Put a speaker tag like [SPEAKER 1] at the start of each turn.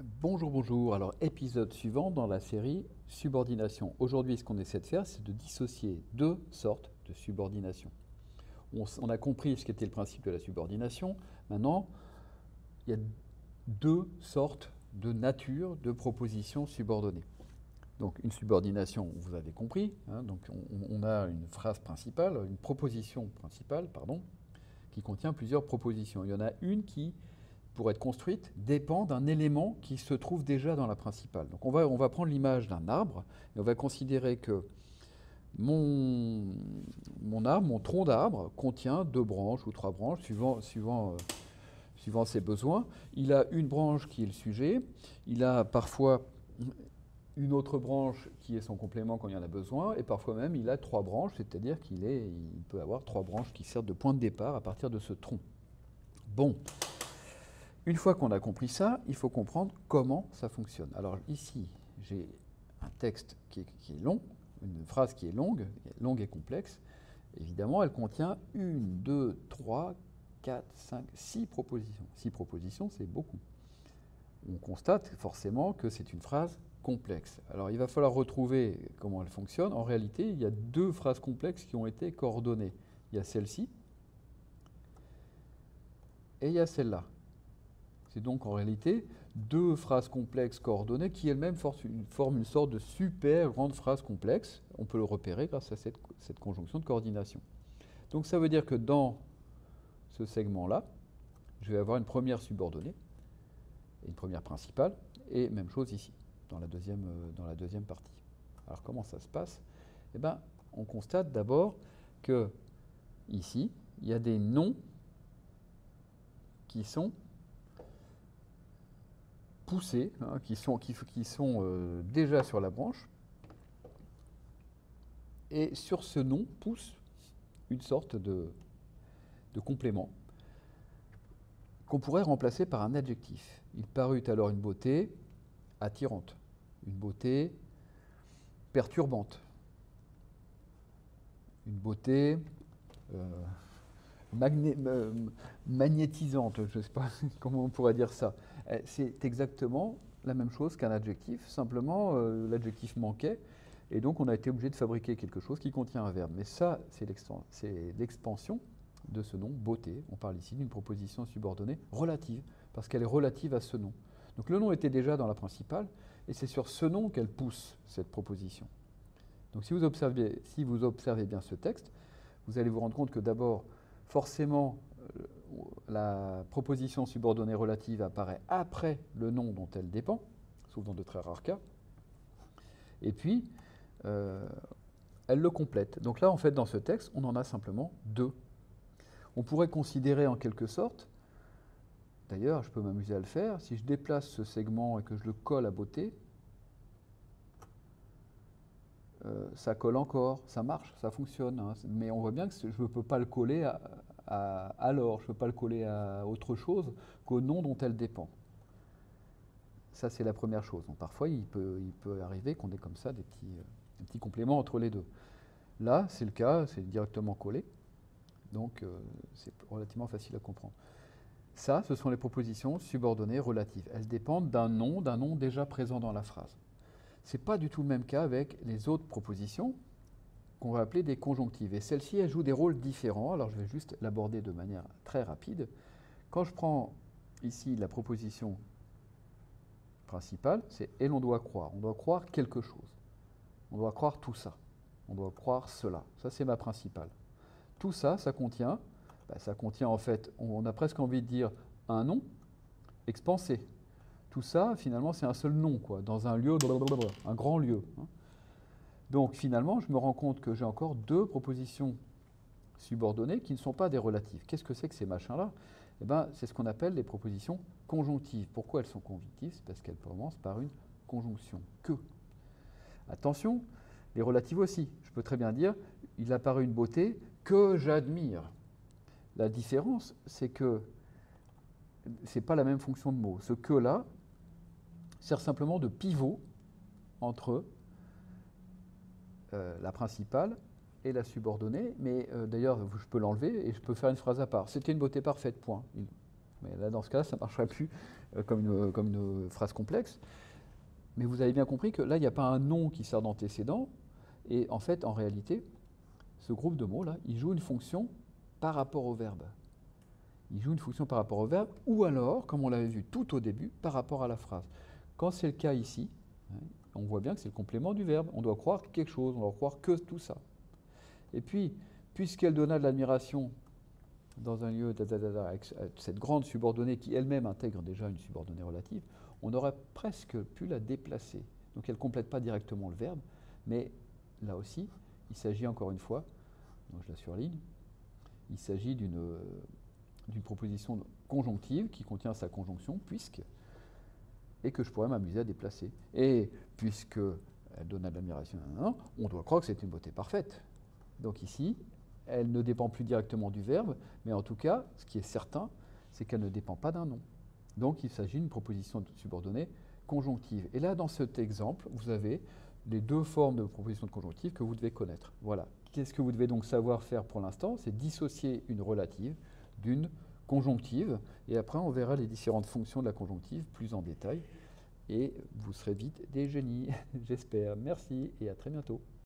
[SPEAKER 1] Bonjour, bonjour. Alors, épisode suivant dans la série subordination. Aujourd'hui, ce qu'on essaie de faire, c'est de dissocier deux sortes de subordination. On a compris ce qu'était le principe de la subordination. Maintenant, il y a deux sortes de nature de propositions subordonnées. Donc, une subordination, vous avez compris. Donc, on a une phrase principale, une proposition principale, pardon, qui contient plusieurs propositions. Il y en a une qui, pour être construite, dépend d'un élément qui se trouve déjà dans la principale. Donc on va prendre l'image d'un arbre et on va considérer que mon arbre, mon tronc d'arbre, contient deux branches ou trois branches, suivant ses besoins. Il a une branche qui est le sujet, il a parfois une autre branche qui est son complément quand il y en a besoin, et parfois même il a trois branches, c'est-à-dire il peut avoir trois branches qui servent de point de départ à partir de ce tronc. Bon, une fois qu'on a compris ça, il faut comprendre comment ça fonctionne. Alors ici, j'ai un texte qui est long, une phrase qui est longue et complexe. Évidemment, elle contient une, deux, trois, quatre, cinq, six propositions. Six propositions, c'est beaucoup. On constate forcément que c'est une phrase complexe. Alors il va falloir retrouver comment elle fonctionne. En réalité, il y a deux phrases complexes qui ont été coordonnées. Il y a celle-ci et il y a celle-là. C'est donc en réalité deux phrases complexes coordonnées qui elles-mêmes forment une sorte de super grande phrase complexe. On peut le repérer grâce à cette conjonction de coordination. Donc ça veut dire que dans ce segment-là, je vais avoir une première subordonnée, et une première principale, et même chose ici, dans la deuxième partie. Alors comment ça se passe? Eh bien, on constate d'abord que ici, il y a des noms qui sont poussés, qui sont déjà sur la branche, et sur ce nom pousse une sorte de complément qu'on pourrait remplacer par un adjectif. Il parut alors une beauté attirante, une beauté perturbante, une beauté magnétisante, je ne sais pas comment on pourrait dire ça. C'est exactement la même chose qu'un adjectif, simplement l'adjectif manquait, et donc on a été obligé de fabriquer quelque chose qui contient un verbe. Mais ça, c'est l'expansion de ce nom, beauté. On parle ici d'une proposition subordonnée relative, parce qu'elle est relative à ce nom. Donc le nom était déjà dans la principale, et c'est sur ce nom qu'elle pousse, cette proposition. Donc si vous observez bien ce texte, vous allez vous rendre compte que d'abord, forcément, la proposition subordonnée relative apparaît après le nom dont elle dépend, sauf dans de très rares cas, et puis elle le complète. Donc là, en fait, dans ce texte, on en a simplement deux. On pourrait considérer en quelque sorte, d'ailleurs, je peux m'amuser à le faire, si je déplace ce segment et que je le colle à beauté, ça colle encore, ça marche, ça fonctionne. Mais on voit bien que je ne peux pas le coller à l'or, je ne peux pas le coller à autre chose qu'au nom dont elle dépend. Ça, c'est la première chose. Donc, parfois, il peut arriver qu'on ait comme ça des petits compléments entre les deux. Là, c'est le cas, c'est directement collé. Donc, c'est relativement facile à comprendre. Ça, ce sont les propositions subordonnées relatives. Elles dépendent d'un nom déjà présent dans la phrase. Ce n'est pas du tout le même cas avec les autres propositions qu'on va appeler des conjonctives. Et celles-ci, elles jouent des rôles différents. Alors je vais juste l'aborder de manière très rapide. Quand je prends ici la proposition principale, c'est « et l'on doit croire ». On doit croire quelque chose. On doit croire tout ça. On doit croire cela. Ça, c'est ma principale. Tout ça, ça contient en fait, on a presque envie de dire un nom expansé. Tout ça, finalement, c'est un seul nom, quoi, dans un lieu, un grand lieu. Donc, finalement, je me rends compte que j'ai encore deux propositions subordonnées qui ne sont pas des relatives. Qu'est-ce que c'est que ces machins-là? Eh bien, c'est ce qu'on appelle les propositions conjonctives. Pourquoi elles sont conjonctives? C'est parce qu'elles commencent par une conjonction que. Attention, les relatives aussi. Je peux très bien dire, il apparaît une beauté que j'admire. La différence, c'est que ce n'est pas la même fonction de mot. Ce que-là sert simplement de pivot entre la principale et la subordonnée, mais d'ailleurs je peux l'enlever et je peux faire une phrase à part. C'était une beauté parfaite, point. Mais là, dans ce cas-là, ça ne marcherait plus comme une phrase complexe. Mais vous avez bien compris que là, il n'y a pas un nom qui sert d'antécédent. Et en fait, en réalité, ce groupe de mots-là, il joue une fonction par rapport au verbe. Il joue une fonction par rapport au verbe, ou alors, comme on l'avait vu tout au début, par rapport à la phrase. Quand c'est le cas ici, on voit bien que c'est le complément du verbe. On doit croire quelque chose, on doit croire que tout ça. Et puis, puisqu'elle donna de l'admiration dans un lieu, avec cette grande subordonnée qui elle-même intègre déjà une subordonnée relative, on aurait presque pu la déplacer. Donc elle ne complète pas directement le verbe, mais là aussi, il s'agit encore une fois, donc je la surligne, il s'agit d'une proposition conjonctive qui contient sa conjonction, puisque, et que je pourrais m'amuser à déplacer. Et puisque elle donne de l'admiration, on doit croire que c'est une beauté parfaite. Donc ici, elle ne dépend plus directement du verbe, mais en tout cas, ce qui est certain, c'est qu'elle ne dépend pas d'un nom. Donc il s'agit d'une proposition subordonnée conjonctive. Et là, dans cet exemple, vous avez les deux formes de proposition de conjonctive que vous devez connaître. Voilà. Qu'est-ce que vous devez donc savoir faire pour l'instant? C'est dissocier une relative d'une conjonctive. Et après, on verra les différentes fonctions de la conjonctive plus en détail. Et vous serez vite des génies, j'espère. Merci et à très bientôt.